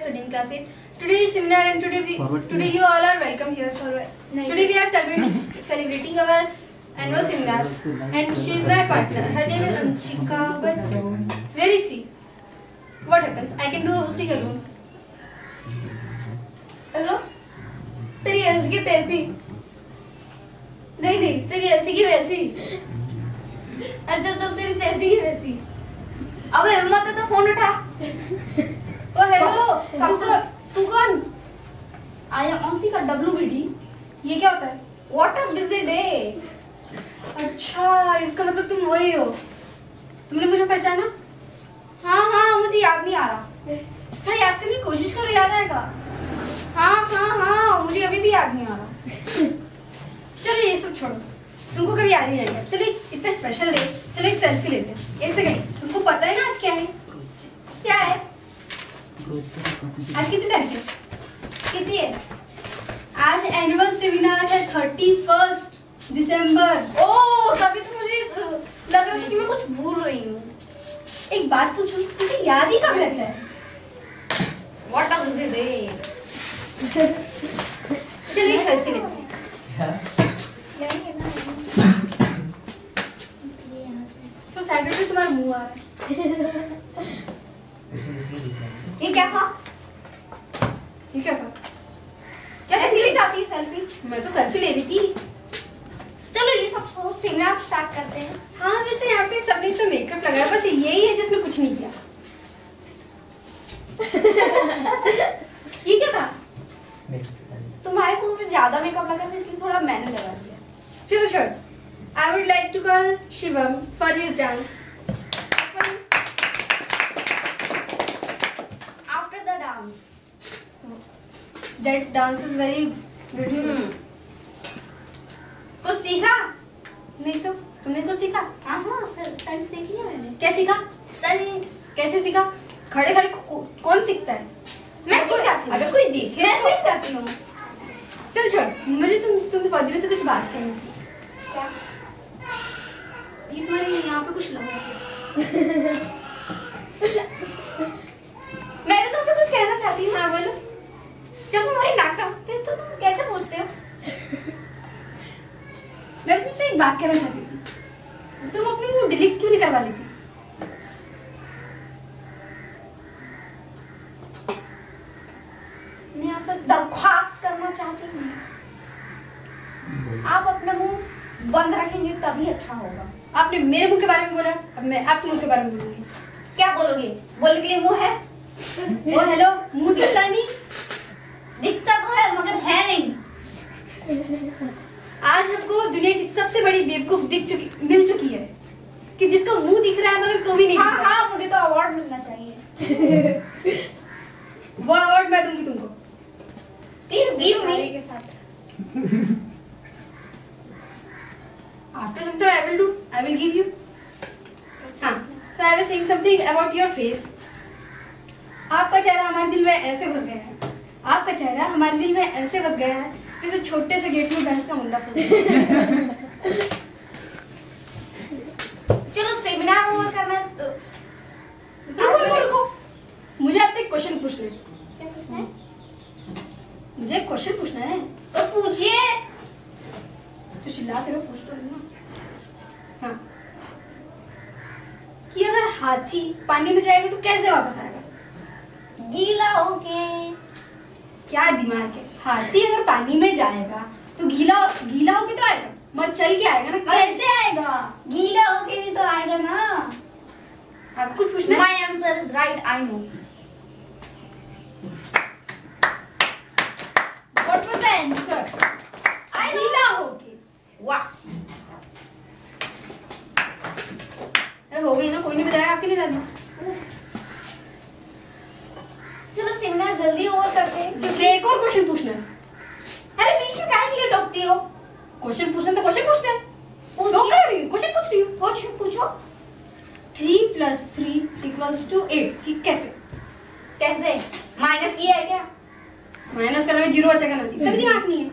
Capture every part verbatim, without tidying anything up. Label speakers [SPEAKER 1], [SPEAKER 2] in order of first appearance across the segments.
[SPEAKER 1] studying class eight. Today is seminar and today we today you all are welcome here for nice. Today we are celebrating celebrating our annual seminar and she is my partner. Her name is Anshika, but where is she? What happens? I can do hosting alone. Hello? तेरी ऐसी की तैसी नहीं नहीं तेरी ऐसी की वैसी अच्छा सब तेरी तैसी की वैसी अब हिम्मत है तो फोन उठा ओ हेलो कब से तू कौन आई एम अंशिका डब्ल्यूबीडी ये क्या होता है व्हाट अ बिजी डे अच्छा इसका मतलब तुम वही हो तुमने मुझे पहचाना हाँ हाँ मुझे याद नहीं आ रहा थोड़ा याद करने की कोशिश करो याद आएगा हाँ हाँ हाँ मुझे अभी भी याद नहीं आ रहा चलो ये सब छोड़ो तुमको कभी याद नहीं आएगा चलो इतना स्पेशल डे चलो एक सेल्फी लेते हैं एक सेकंड तुमको पता है ना आज क्या है क्या है आज कितनी तारीख है कितनी है आज एनुअल सेमिनार है थर्टी फर्स्ट दिसंबर ओह तभी तो मुझे लग रहा था कि मैं कुछ भूल रही हूँ एक बात पूछूं तुझे याद ही कब लगता है व्हाट अ बिजी डे चलिए एक सेल्फी लेते हैं तो साइड में तुम्हारा मुंह आ रहा है ये क्या था ये क्या था क्या ऐसी ली जाती है सेल्फी मैं तो सेल्फी ले रही थी चलो ये सब सेमिनार स्टार्ट करते हैं हाँ वैसे यहाँ पे सबने तो मेकअप लगाया बस यही है जिसने कुछ नहीं किया ये क्या था तुम्हारे मुंह पे ज्यादा मेकअप लगा था इसलिए थोड़ा मैंने लगा दिया चलो छोड़ I would like to call Shivam for his dance after the dance that dance was very beautiful कुछ सीखा नहीं तो तुमने कुछ सीखा हाँ हाँ स्टंट सीख लिया मैंने क्या सीखा स्टंट कैसे सीखा खड़े खड़े कौन सीखता है मैं सीख जाती हूँ अगर कोई देखे मैं सीख जाती हूँ चल छोड़ मुझे तुम तुमसे बहुत दिनों से कुछ बात करनी थी क्या ये तुम्हारे यहाँ पे कुछ लगा मैं भी तुमसे कुछ कहना चाहती हूँ हाँ बोलो जब तुम्हारी नाक रखते तो तुम कैसे पूछते हो मैं भी तुमसे एक बात कहना चाहती थी तुम अपनी मुंह डिलीट क्यों नहीं करवा लेती मैं आपसे दरख्वास्त करना चाहती हूँ आप अपना मुंह बंद रखेंगे तभी अच्छा होगा आपने मेरे मुंह के बारे में बोला अब मैं आपके मुंह के बारे में बोलूंगी क्या बोलोगे बोलने के लिए मुंह है ओ हेलो मुंह दिखता नहीं दिखता तो है मगर है नहीं आज हमको दुनिया की सबसे बड़ी बेवकूफ दिख चुकी मिल चुकी है कि जिसका मुंह दिख रहा है मगर तो भी नहीं हाँ, दिख रहा हाँ मुझे तो अवार्ड मिलना चाहिए वो अवार्ड मैं दूंगी तुमको प्लीज गिव मी के साथ after some time I will do I will give you हां so I was saying something about your face आपका चेहरा हमारे दिल में ऐसे बस गया है आपका चेहरा हमारे दिल में ऐसे बस गया है जैसे छोटे से गेट में भैंस का मुंडा फंस गया चलो सेमिनार ओवर करना है तो रुको रुको रुको मुझे आपसे एक क्वेश्चन पूछना है क्या पूछना है मुझे एक क्वेश्चन पूछना है तो पूछिए तो चिल्ला के पूछ तो ना हाँ कि अगर हाथी पानी में जाएगा तो कैसे वापस आएगा गीला होके क्या दिमाग है हाथी अगर पानी में जाएगा तो गीला गीला होके तो आएगा मगर चल के आएगा ना कैसे आएगा गीला होके भी तो आएगा ना आपको कुछ पूछना है my answer is right I know what was the answer आई गीला होके वाह अरे हो गई ना कोई नहीं बताया आपके लिए जाना चलो सेमिनार जल्दी ओवर करते हैं क्योंकि एक और क्वेश्चन पूछना है अरे बीच में काहे के लिए टोकती हो क्वेश्चन पूछना तो क्वेश्चन पूछते हैं पूछो कर रही हूं क्वेश्चन पूछ रही हूं पूछो पूछो three plus three equals to eight कि कैसे कैसे माइनस किया है क्या माइनस करने में जीरो बचेगा ना तभी दिमाग नहीं है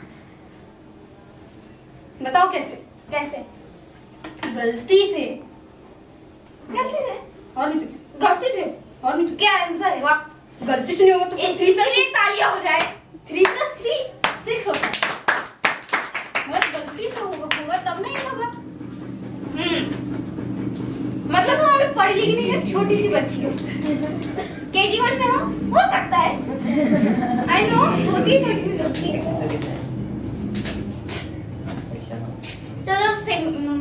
[SPEAKER 1] बताओ कैसे कैसे गलती से गलती से और नहीं तो गलती से और नहीं तो क्या आंसर है वाह गलती से नहीं होगा तो थ्री प्लस एक तालियां हो जाए। थ्री प्लस थ्री सिक्स होता है, मगर गलती से होगा होगा तब नहीं होगा। हम्म मतलब तुम अभी पढ़ी लिखी नहीं है, छोटी सी बच्ची हो, केजी वन में हो हो सकता है। आई नो होती है छोटी सी गलती। चलो सिम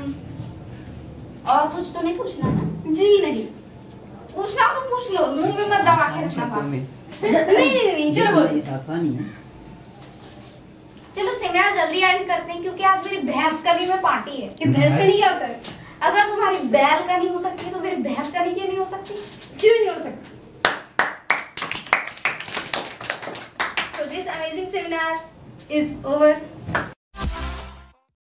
[SPEAKER 1] और कुछ तो नहीं पूछना ना? जी नहीं, पूछना हो तो पूछ लो, मुंह में मत दबा के रखना बात। नहीं नहीं नहीं चलो बोलिए,
[SPEAKER 2] आसानी है।
[SPEAKER 1] चलो सिमरा जल्दी एंड करते हैं क्योंकि आज मेरी भैंस का भी में पार्टी है। कि भैंस का नहीं क्या होता है? अगर तुम्हारी बैल का नहीं हो सकती तो मेरी भैंस का नहीं क्यों नहीं हो सकती? क्यों नहीं हो सकती? So this amazing seminar is over.